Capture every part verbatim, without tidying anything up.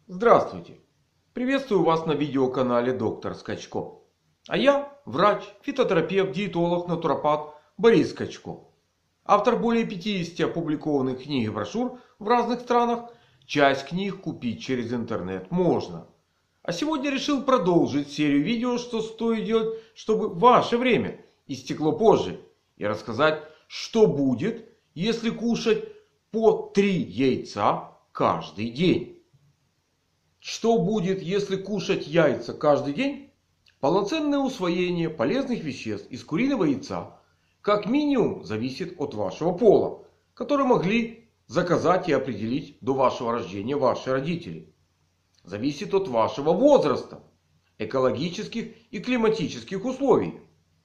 Здравствуйте! Приветствую вас на видеоканале доктор Скачко. А я врач, фитотерапевт, диетолог, натуропат Борис Скачко. Автор более пятидесяти опубликованных книг и брошюр в разных странах. Часть книг купить через интернет можно. А сегодня решил продолжить серию видео, что стоит делать, чтобы ваше время истекло позже. И рассказать, что будет, если кушать по три яйца каждый день. Что будет, если кушать яйца каждый день? Полноценное усвоение полезных веществ из куриного яйца как минимум зависит от вашего пола, который могли заказать и определить до вашего рождения ваши родители. Зависит от вашего возраста, экологических и климатических условий.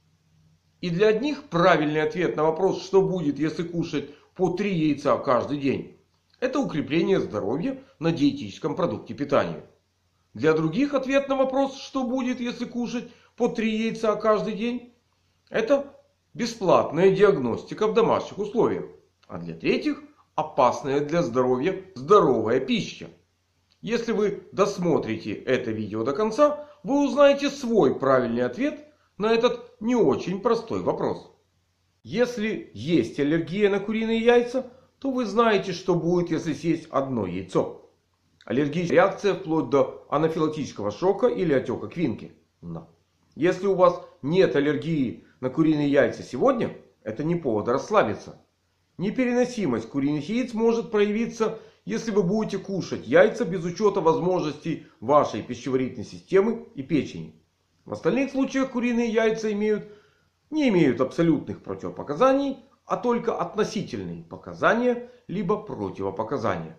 И для одних правильный ответ на вопрос, что будет, если кушать по три яйца каждый день, это укрепление здоровья на диетическом продукте питания. Для других ответ на вопрос, что будет, если кушать по три яйца каждый день, это бесплатная диагностика в домашних условиях. А для третьих опасная для здоровья здоровая пища. Если вы досмотрите это видео до конца, вы узнаете свой правильный ответ на этот не очень простой вопрос. Если есть аллергия на куриные яйца, то вы знаете, что будет, если съесть одно яйцо. Аллергическая реакция вплоть до анафилактического шока или отека квинки. Но если у вас нет аллергии на куриные яйца сегодня, это не повод расслабиться. Непереносимость куриных яиц может проявиться, если вы будете кушать яйца без учета возможностей вашей пищеварительной системы и печени. В остальных случаях куриные яйца имеют, не имеют абсолютных противопоказаний, а только относительные показания либо противопоказания.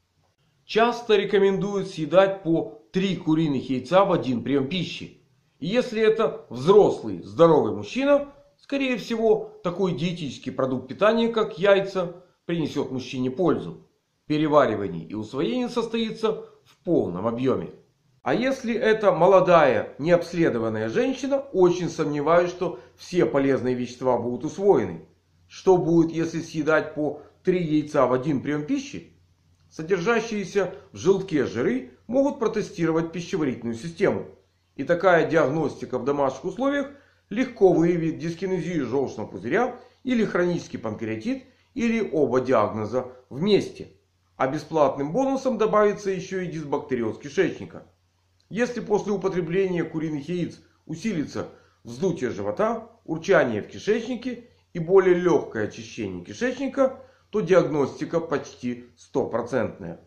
Часто рекомендуют съедать по три куриных яйца в один прием пищи. И если это взрослый здоровый мужчина, скорее всего такой диетический продукт питания, как яйца, принесет мужчине пользу. Переваривание и усвоение состоится в полном объеме. А если это молодая необследованная женщина, очень сомневаюсь, что все полезные вещества будут усвоены. Что будет, если съедать по три яйца в один прием пищи? Содержащиеся в желтке жиры могут протестировать пищеварительную систему. И такая диагностика в домашних условиях легко выявит дискинезию желчного пузыря или хронический панкреатит, или оба диагноза вместе. А бесплатным бонусом добавится еще и дисбактериоз кишечника. Если после употребления куриных яиц усилится вздутие живота, урчание в кишечнике и более легкое очищение кишечника, то диагностика почти стопроцентная.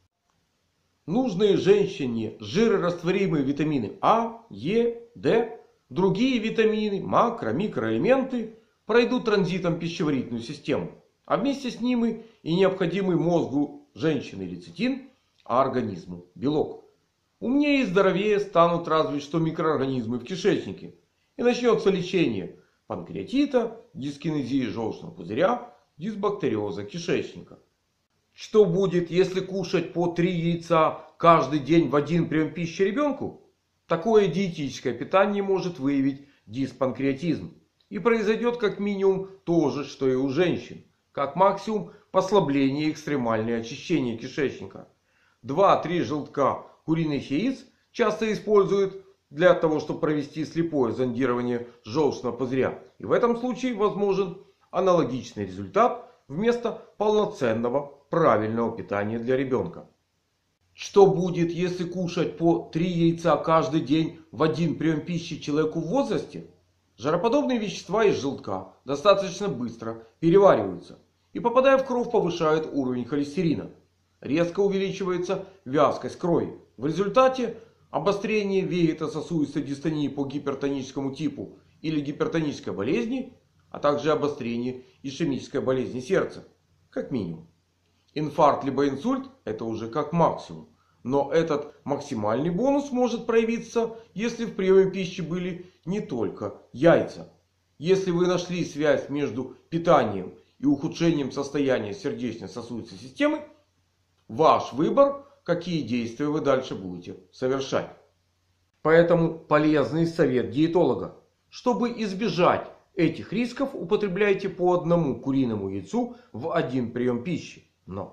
Нужные женщине жирорастворимые витамины А, Е, Д, другие витамины, макро, микроэлементы пройдут транзитом пищеварительную систему. А вместе с ними и необходимый мозгу женщины лецитин, а организму белок. Умнее и здоровее станут разве что микроорганизмы в кишечнике. И начнется лечение панкреатита, дискинезии желчного пузыря, дисбактериоза кишечника. Что будет, если кушать по три яйца каждый день в один прием пищи ребенку? Такое диетическое питание может выявить диспанкреатизм. И произойдет как минимум то же, что и у женщин. Как максимум послабление и экстремальное очищение кишечника. два-три желтка куриных яиц часто используют для того, чтобы провести слепое зондирование желчного пузыря. И в этом случае возможен аналогичный результат вместо полноценного правильного питания для ребенка. Что будет, если кушать по три яйца каждый день в один прием пищи человеку в возрасте? Жироподобные вещества из желтка достаточно быстро перевариваются. И попадая в кровь, повышают уровень холестерина. Резко увеличивается вязкость крови. В результате обострение вегетососудистой дистонии по гипертоническому типу или гипертонической болезни, а также обострение ишемической болезни сердца, как минимум. Инфаркт либо инсульт — это уже как максимум. Но этот максимальный бонус может проявиться, если в приеме пищи были не только яйца. Если вы нашли связь между питанием и ухудшением состояния сердечно-сосудистой системы, ваш выбор, какие действия вы дальше будете совершать. Поэтому полезный совет диетолога. Чтобы избежать этих рисков, употребляйте по одному куриному яйцу в один прием пищи. Но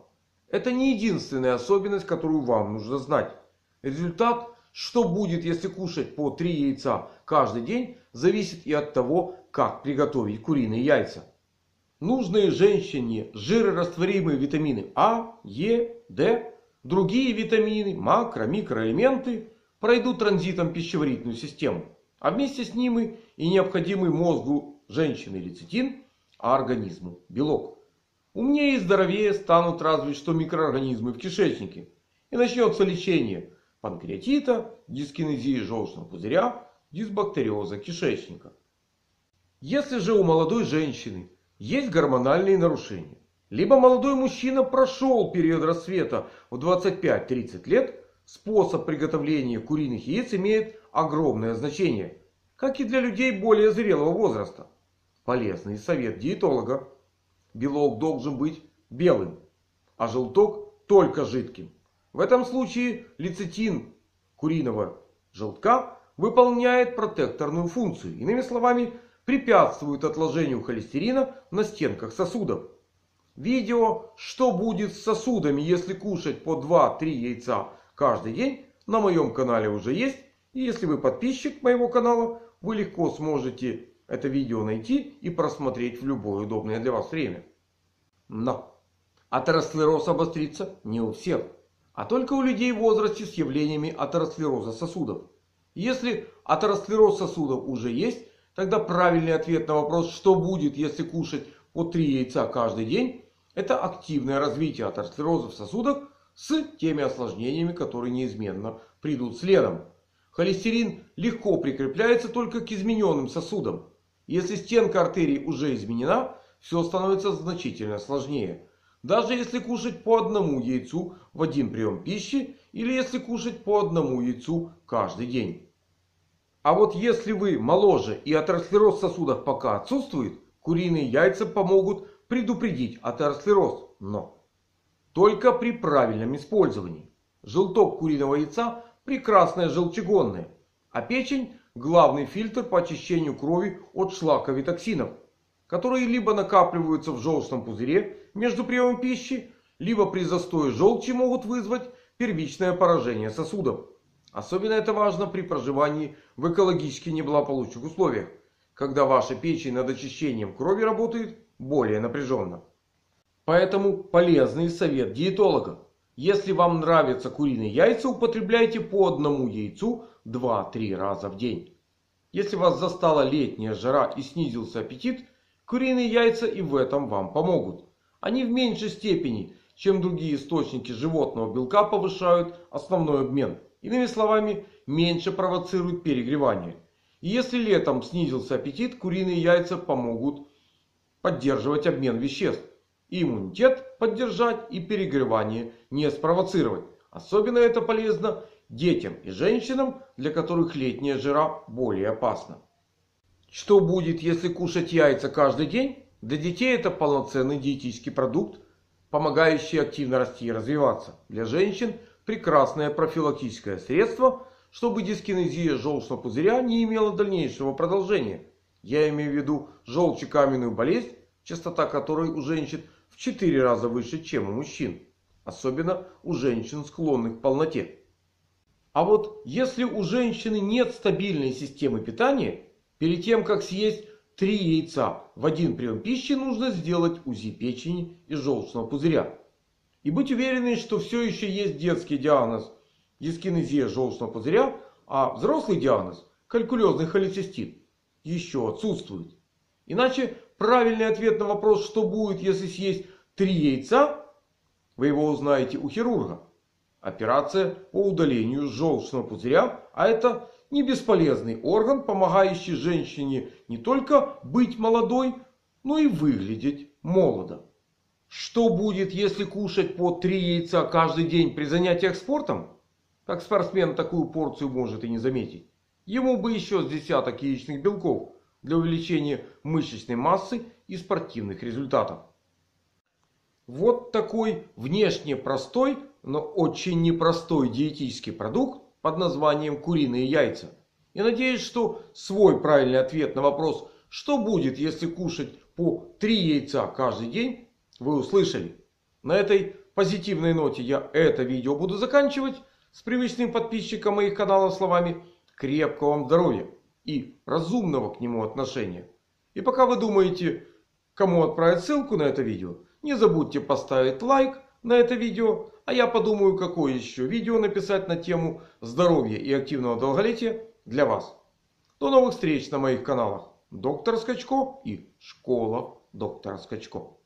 Это не единственная особенность, которую вам нужно знать. Результат, что будет, если кушать по три яйца каждый день, зависит и от того, как приготовить куриные яйца. Нужные женщине жирорастворимые витамины А, Е, Д, другие витамины, макро, микроэлементы пройдут транзитом пищеварительную систему. А вместе с ними и необходимый мозгу женщины лецитин, а организму белок. Умнее и здоровее станут разве что микроорганизмы в кишечнике. И начнется лечение панкреатита, дискинезии желчного пузыря, дисбактериоза кишечника. Если же у молодой женщины есть гормональные нарушения, либо молодой мужчина прошел период расцвета в двадцать пять - тридцать лет, способ приготовления куриных яиц имеет огромное значение, как и для людей более зрелого возраста. Полезный совет диетолога: белок должен быть белым, а желток только жидким. В этом случае лецитин куриного желтка выполняет протекторную функцию. Иными словами, препятствует отложению холестерина на стенках сосудов. Видео «Что будет с сосудами, если кушать по два-три яйца каждый день» на моем канале уже есть. И если вы подписчик моего канала, вы легко сможете это видео найти и просмотреть в любое удобное для вас время. Но атеросклероз обострится не у всех, а только у людей в возрасте с явлениями атеросклероза сосудов. Если атеросклероз сосудов уже есть, тогда правильный ответ на вопрос, что будет, если кушать по три яйца каждый день, это активное развитие атеросклероза в сосудах с теми осложнениями, которые неизменно придут следом. Холестерин легко прикрепляется только к измененным сосудам. Если стенка артерий уже изменена, все становится значительно сложнее. Даже если кушать по одному яйцу в один прием пищи, или если кушать по одному яйцу каждый день. А вот если вы моложе и атеросклероз в сосудах пока отсутствует, куриные яйца помогут предупредить атеросклероз. Но только при правильном использовании. Желток куриного яйца прекрасное желчегонное, а печень главный фильтр по очищению крови от шлаковых токсинов, которые либо накапливаются в желчном пузыре между приемом пищи, либо при застое желчи могут вызвать первичное поражение сосудов. Особенно это важно при проживании в экологически неблагополучных условиях, когда ваша печень над очищением крови работает более напряженно. Поэтому полезный совет диетолога: если вам нравятся куриные яйца, употребляйте по одному яйцу два-три раза в день. Если вас застала летняя жара и снизился аппетит, куриные яйца и в этом вам помогут. Они в меньшей степени, чем другие источники животного белка, повышают основной обмен. Иными словами, меньше провоцируют перегревание. И если летом снизился аппетит, куриные яйца помогут поддерживать обмен веществ. И иммунитет поддержать, и перегревание не спровоцировать. Особенно это полезно детям и женщинам, для которых летняя жара более опасна. Что будет, если кушать яйца каждый день? Для детей это полноценный диетический продукт, помогающий активно расти и развиваться. Для женщин прекрасное профилактическое средство, чтобы дискинезия желчного пузыря не имела дальнейшего продолжения. Я имею в виду желчекаменную болезнь, частота которой у женщин в четыре раза выше, чем у мужчин. Особенно у женщин, склонных к полноте. А вот если у женщины нет стабильной системы питания, перед тем как съесть три яйца в один прием пищи, нужно сделать УЗИ печени и желчного пузыря. И быть уверенной, что все еще есть детский диагноз дискинезия желчного пузыря, а взрослый диагноз калькулезный холецистит еще отсутствует. Иначе правильный ответ на вопрос, что будет, если съесть три яйца, вы его узнаете у хирурга. Операция по удалению желчного пузыря, а это не бесполезный орган, помогающий женщине не только быть молодой, но и выглядеть молодо. Что будет, если кушать по три яйца каждый день при занятиях спортом? Как спортсмен такую порцию может и не заметить. Ему бы еще с десяток яичных белков для увеличения мышечной массы и спортивных результатов. Вот такой внешне простой, но очень непростой диетический продукт под названием куриные яйца. И надеюсь, что свой правильный ответ на вопрос, что будет, если кушать по три яйца каждый день, вы услышали. На этой позитивной ноте я это видео буду заканчивать. С привычным подписчиком моих каналов словами: крепкого вам здоровья и разумного к нему отношения. И пока вы думаете, кому отправить ссылку на это видео, не забудьте поставить лайк на это видео. А я подумаю, какое еще видео написать на тему здоровья и активного долголетия для вас. До новых встреч на моих каналах Доктор Скачко и Школа Доктора Скачко.